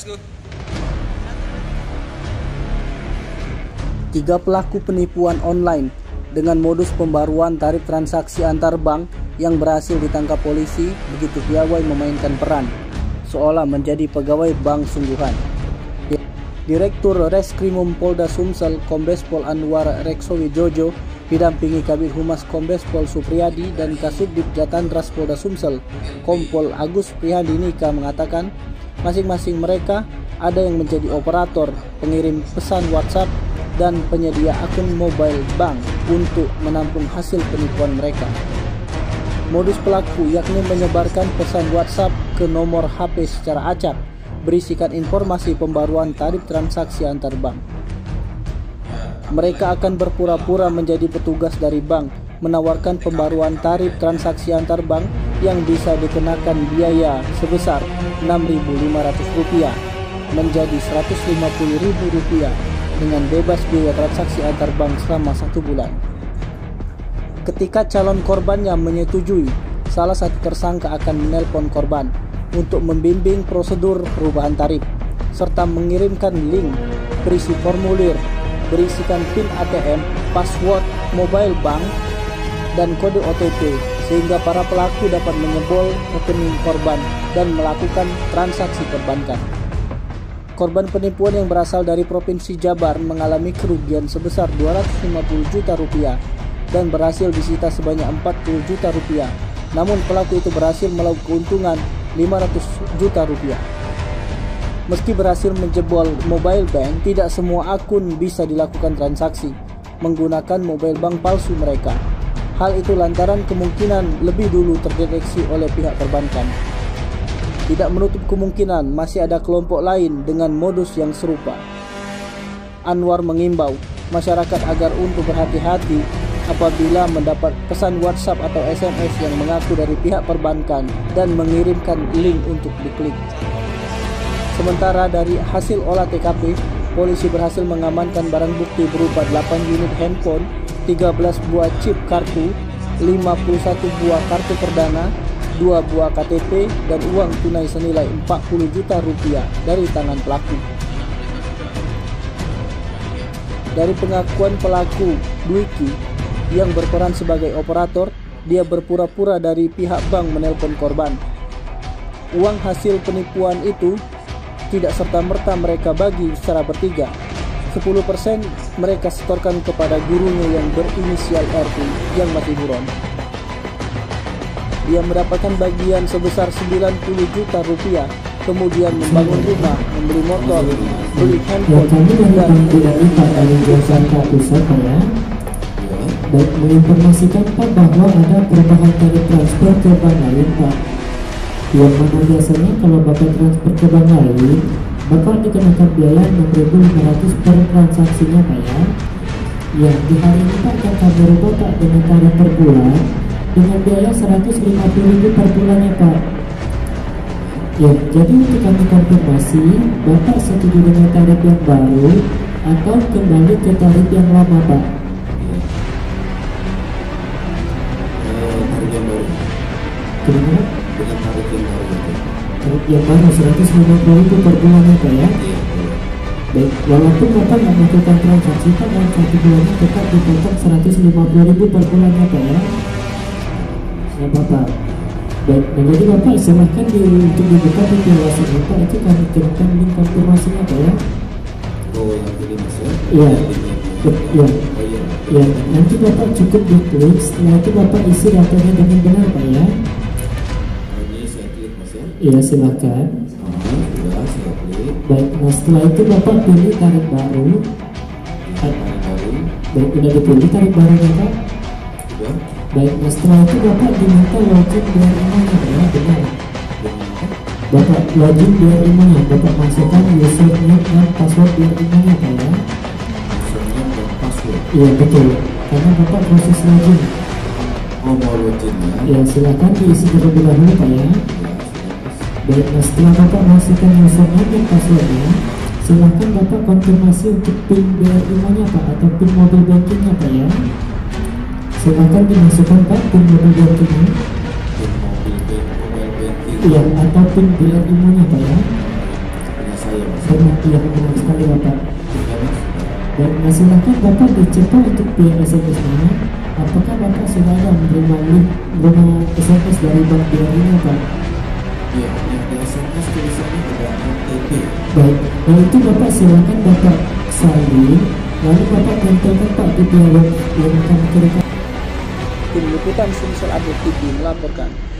Tiga pelaku penipuan online dengan modus pembaruan tarif transaksi antar bank yang berhasil ditangkap polisi begitu piawai memainkan peran seolah menjadi pegawai bank sungguhan. Direktur Reskrimum Polda Sumsel Kombes Pol Anwar Reksowijojo didampingi Kabid Humas Kombes Pol Supriyadi dan Kasubdit Jatantras Polda Sumsel Kompol Agus Prihandika mengatakan masing-masing mereka ada yang menjadi operator, pengirim pesan WhatsApp, dan penyedia akun mobile bank untuk menampung hasil penipuan mereka. Modus pelaku yakni menyebarkan pesan WhatsApp ke nomor HP secara acak berisikan informasi pembaruan tarif transaksi antar bank. Mereka akan berpura-pura menjadi petugas dari bank, menawarkan pembaruan tarif transaksi antar bank yang bisa dikenakan biaya sebesar Rp6.500 menjadi Rp150.000 dengan bebas biaya transaksi antar bank selama 1 bulan. Ketika calon korbannya menyetujui, salah satu tersangka akan menelpon korban untuk membimbing prosedur perubahan tarif, serta mengirimkan link berisi formulir berisikan PIN ATM, password mobile bank, dan kode OTP sehingga para pelaku dapat menyebol rekening korban dan melakukan transaksi perbankan. Korban penipuan yang berasal dari Provinsi Jabar mengalami kerugian sebesar Rp250 juta dan berhasil disita sebanyak Rp40 juta. Namun pelaku itu berhasil meraup keuntungan Rp500 juta. Meski berhasil menjebol mobile bank, tidak semua akun bisa dilakukan transaksi menggunakan mobile bank palsu mereka. Hal itu lantaran kemungkinan lebih dulu terdeteksi oleh pihak perbankan. Tidak menutup kemungkinan masih ada kelompok lain dengan modus yang serupa. Anwar mengimbau masyarakat agar untuk berhati-hati apabila mendapat pesan WhatsApp atau SMS yang mengaku dari pihak perbankan dan mengirimkan link untuk diklik. Sementara dari hasil olah TKP, polisi berhasil mengamankan barang bukti berupa 8 unit handphone, 13 buah chip kartu, 51 buah kartu perdana, 2 buah KTP, dan uang tunai senilai Rp40 juta dari tangan pelaku. Dari pengakuan pelaku, Dwiki, yang berperan sebagai operator, dia berpura-pura dari pihak bank menelpon korban. Uang hasil penipuan itu tidak serta-merta mereka bagi secara bertiga. 10% mereka setorkan kepada gurunya yang berinisial RT yang mati buron. Dia mendapatkan bagian sebesar Rp90 juta, kemudian membangun rumah, membeli motor, beli handphone, dan baik menginformasikan Pak bahwa ada perubahan tarif transfer ke bank lain Pak, yang mana biasanya kalau Bapak transfer ke bank lain Bapak dikenakan biaya Rp6.500 per transaksinya Pak ya. Yang di hari ini Pak akan kami rubah Pak dengan tarif per bulan dengan biaya Rp150.000 per bulannya Pak. Ya, jadi untuk kami konfirmasi, Bapak setuju dengan tarif yang baru atau kembali ke tarif yang lama Pak? Tarif yang baru. Gimana? Dengan tarif yang baru itu. Tarif yang baru Rp150.000 per bulannya Pak ya? Iya. Baik, walaupun Bapak nggak melakukan transaksi Pak, dalam 1 bulannya tetap dipotong Rp150.000 per bulannya Pak ya? Ya Bapak. Baik, nah jadi Bapak silahkan untuk dibuka penjelasan Bapak, itu kami kirimkan link konfirmasinya Pak ya. Oh yang ini Mas ya? Iya. Iya. Oh iya. Ya, nanti Bapak cukup diklik, setelah itu Bapak isi datanya dengan benar Pak ya. Ini saya klik Mas ya? Iya silahkan. Sudah saya klik. Baik, nah setelah itu Bapak pilih tarif baru. Tarif baru. Baik, udah dipilih tarif barunya Pak. Sudah. Baik, nah setelah itu Bapak diminta login biar emailnya Pak ya, benar. Bapak login biar emailnya, Bapak masukkan username dan password biar emailnya Pak ya. Username dan password. Iya betul, karena Bapak proses login. Oh mau login ya? Ya silakan diisi terlebih dahulu Pak ya. Baik, nah setelah Bapak masukkan username dan passwordnya, silakan Bapak konfirmasi untuk PIN biar emailnya Pak atau PIN mobile bankingnya Pak ya. Silakan dimasukkan Pak PIN mobile bankingnya. PIN mobile banking. Iya, atau PIN biar emailnya Pak ya. Punya saya Yang benar sekali Bapak. Sudah mas? Dan silakan Bapak dicetak untuk pihak SMS-nya. Apakah Bapak sudah ada menerima SMS dari Bank BRI Pak? Iya, yang di SMS tulisannya ada OTP. Baik, nah itu Bapak silakan Bapak salin, lalu Bapak tempelkan Pak di pihak yang akan kirimkan. Tim Liputan Sumsel Update TV melaporkan.